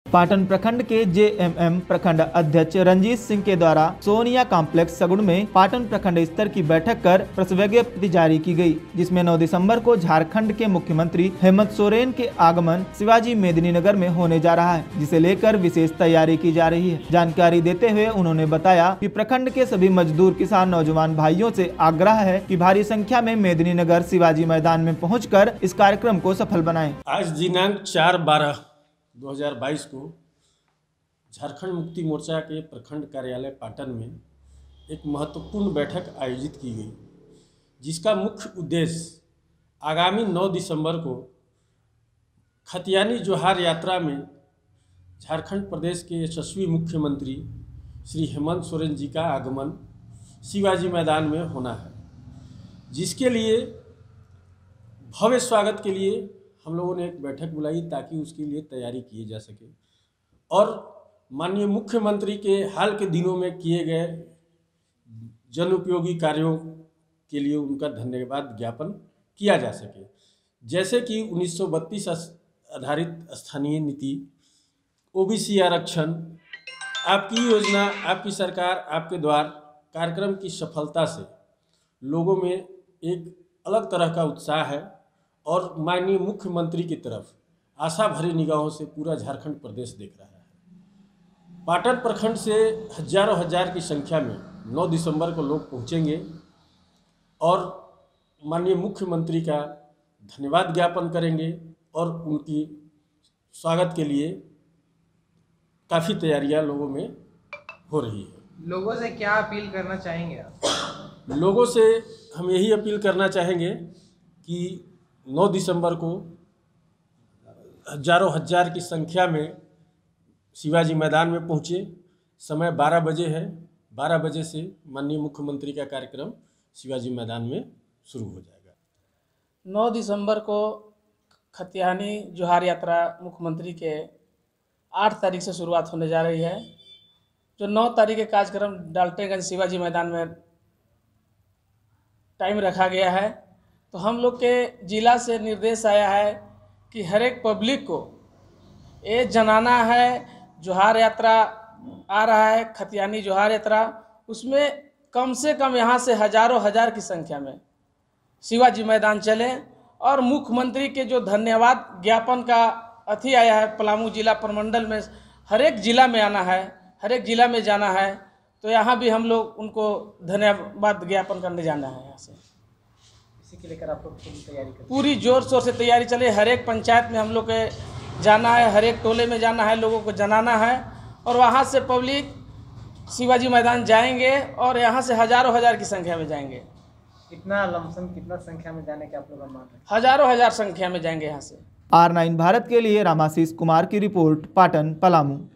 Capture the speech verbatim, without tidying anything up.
पाटन प्रखंड के जे M M प्रखंड अध्यक्ष रंजीत सिंह के द्वारा सोनिया कॉम्प्लेक्स सगुन में पाटन प्रखंड स्तर की बैठक कर प्रेस विज्ञप्ति जारी की गई, जिसमें नौ दिसंबर को झारखंड के मुख्यमंत्री हेमंत सोरेन के आगमन शिवाजी मेदिनीनगर में होने जा रहा है, जिसे लेकर विशेष तैयारी की जा रही है। जानकारी देते हुए उन्होंने बताया कि प्रखंड के सभी मजदूर किसान नौजवान भाइयों से आग्रह है कि भारी संख्या में मेदिनीनगर शिवाजी मैदान में पहुंचकर इस कार्यक्रम को सफल बनाएं। आज दिनांक चार बारह दो हज़ार बाईस को झारखंड मुक्ति मोर्चा के प्रखंड कार्यालय पाटन में एक महत्वपूर्ण बैठक आयोजित की गई, जिसका मुख्य उद्देश्य आगामी नौ दिसंबर को खतियानी जोहार यात्रा में झारखंड प्रदेश के यशस्वी मुख्यमंत्री श्री हेमंत सोरेन जी का आगमन शिवाजी मैदान में होना है, जिसके लिए भव्य स्वागत के लिए हम लोगों ने एक बैठक बुलाई ताकि उसके लिए तैयारी की जा सके और माननीय मुख्यमंत्री के हाल के दिनों में किए गए जन उपयोगी कार्यों के लिए उनका धन्यवाद ज्ञापन किया जा सके, जैसे कि उन्नीस सौ बत्तीस आधारित स्थानीय नीति, ओबीसी आरक्षण, आपकी योजना, आपकी सरकार, आपके द्वार कार्यक्रम की सफलता से लोगों में एक अलग तरह का उत्साह है और माननीय मुख्यमंत्री की तरफ आशा भरी निगाहों से पूरा झारखंड प्रदेश देख रहा है। पाटन प्रखंड से हजारों हजार की संख्या में नौ दिसंबर को लोग पहुंचेंगे और माननीय मुख्यमंत्री का धन्यवाद ज्ञापन करेंगे और उनकी स्वागत के लिए काफ़ी तैयारियां लोगों में हो रही है। लोगों से क्या अपील करना चाहेंगे आप? लोगों से हम यही अपील करना चाहेंगे कि नौ दिसंबर को हजारों हजार की संख्या में शिवाजी मैदान में पहुँचे। समय बारह बजे है, बारह बजे से माननीय मुख्यमंत्री का कार्यक्रम शिवाजी मैदान में शुरू हो जाएगा। नौ दिसंबर को खतियानी जोहार यात्रा मुख्यमंत्री के आठ तारीख से शुरुआत होने जा रही है, जो नौ तारीख के कार्यक्रम डाल्टनगंज शिवाजी मैदान में टाइम रखा गया है। तो हम लोग के जिला से निर्देश आया है कि हर एक पब्लिक को ये जनाना है, जोहार यात्रा आ रहा है, खतियानी जोहार यात्रा, उसमें कम से कम यहाँ से हजारों हजार की संख्या में शिवाजी मैदान चलें और मुख्यमंत्री के जो धन्यवाद ज्ञापन का अथी आया है पलामू जिला प्रमंडल में, हर एक जिला में आना है, हर एक जिला में जाना है, तो यहाँ भी हम लोग उनको धन्यवाद ज्ञापन करने जाना है। यहाँ से इसी के लेकर आप लोग पूरी तैयारी करें। पूरी जोर शोर से तैयारी चले। हर एक पंचायत में हम लोग के जाना है, हर एक टोले में जाना है, लोगों को जनाना है और वहाँ से पब्लिक शिवाजी मैदान जाएंगे और यहाँ से हजारों हजार की संख्या में जाएंगे। कितना लमसम कितना संख्या में जाने के आप लोग मान रहे हैं? हजारों हजार संख्या में जाएंगे यहाँ से। आर नाइन भारत के लिए रामाशीष कुमार की रिपोर्ट, पाटन, पलामू।